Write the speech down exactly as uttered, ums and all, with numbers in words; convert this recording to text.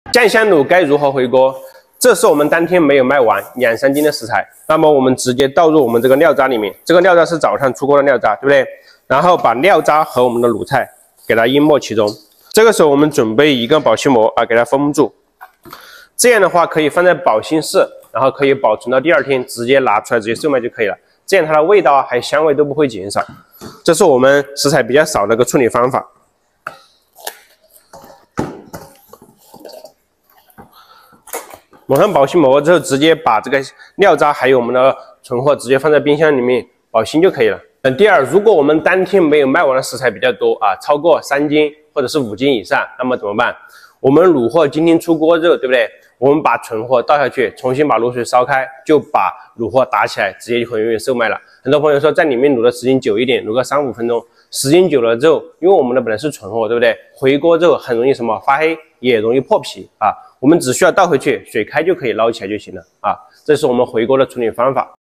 酱香卤该如何回锅？这是我们当天没有卖完两三斤的食材，那么我们直接倒入我们这个料渣里面。这个料渣是早上出锅的料渣，对不对？然后把料渣和我们的卤菜给它淹没其中。这个时候我们准备一个保鲜膜啊，给它封住。这样的话可以放在保鲜室，然后可以保存到第二天，直接拿出来直接售卖就可以了。这样它的味道啊还有香味都不会减少。这是我们食材比较少的一个处理方法。 抹上保鲜膜之后，直接把这个料渣还有我们的存货直接放在冰箱里面保鲜就可以了。嗯，第二，如果我们当天没有卖完的食材比较多啊，超过三斤或者是五斤以上，那么怎么办？我们卤货今天出锅之后，对不对？我们把存货倒下去，重新把卤水烧开，就把卤货打起来，直接就可以售卖了。很多朋友说在里面卤的时间久一点，卤个三五分钟，时间久了之后，因为我们的本来是存货，对不对？回锅之后很容易什么发黑，也容易破皮啊。 我们只需要倒回去，水开就可以捞起来就行了啊！这是我们回锅的处理方法。